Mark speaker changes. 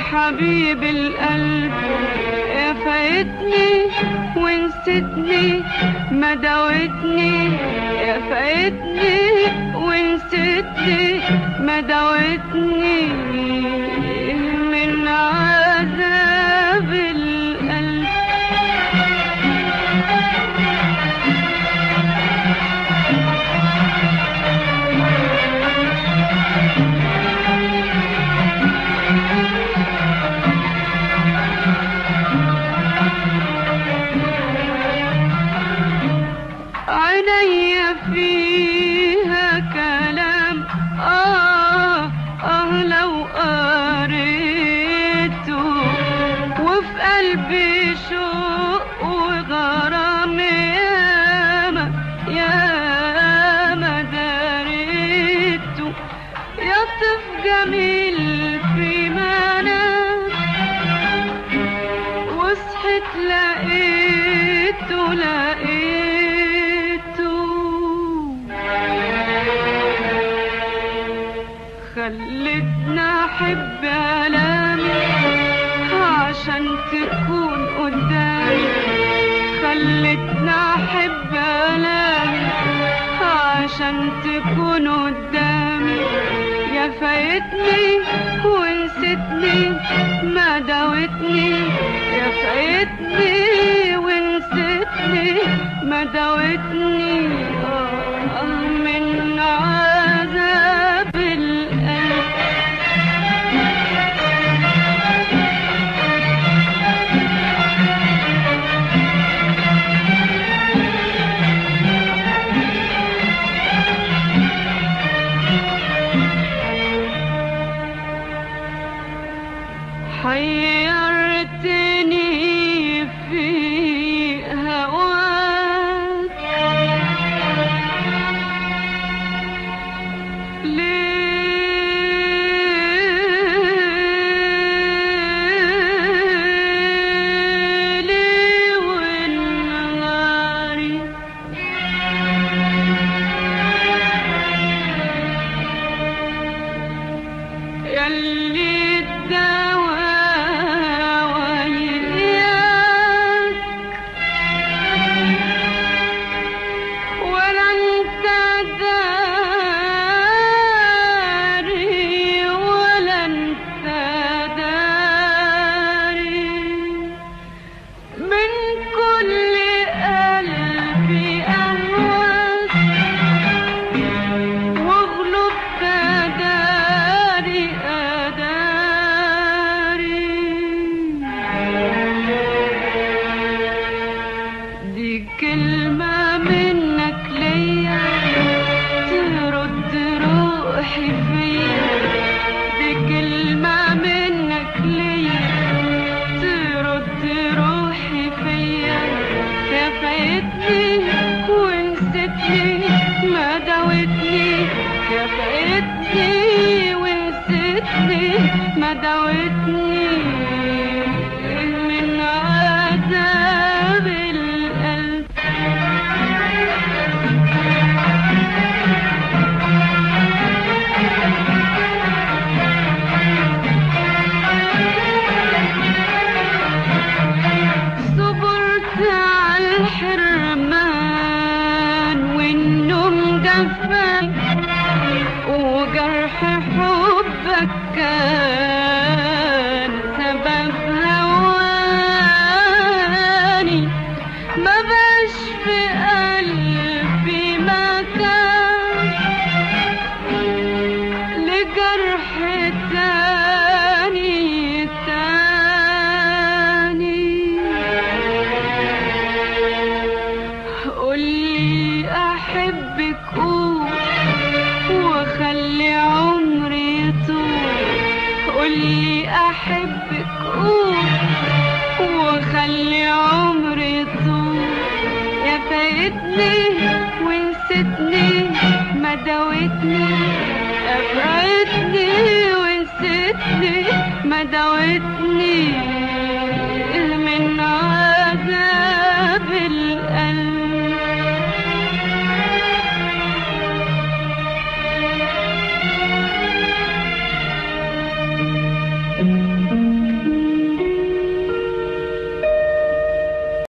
Speaker 1: حبيب القلب، يا فايتني ونسيتني ما داوتني، يا فايتني ونسيتني ما داوتني من عذاب القلب. عيني فيها كلام لو قريته، وفي قلبي شوق وغرام ياما داريته. يطف جميل في منام وصحت لقيته خلتنا احب الامي عشان تكون قدامي، خلتنا احب الامي عشان تكون قدامي. يا فايتني ونسيتني ما داوتني، يا فايتني ونسيتني ما داوتني من عذاب القلب. حيرتني في هواك ليلي ونهاري، ياللي كلمة منك ليا ترد روحي فيا، دي كلمة منك ليا ترد روحي فيا. يا فايتني ونسيتني ما داوتني، يا فايتني ونسيتني ما داوتني من عذاب القلب. صبرت على الحرمان والنوم جفان، وجرح حبك كان سبب هواني. ما بقاش في قلبي مكان لجرح تاني. قولي احبك قول وخلي عمري يطول، قولي احبك قول وخلي عمري يطول. يا فايتني ونسيتني ما داوتني، يا فايتني ونسيتني ما داوتني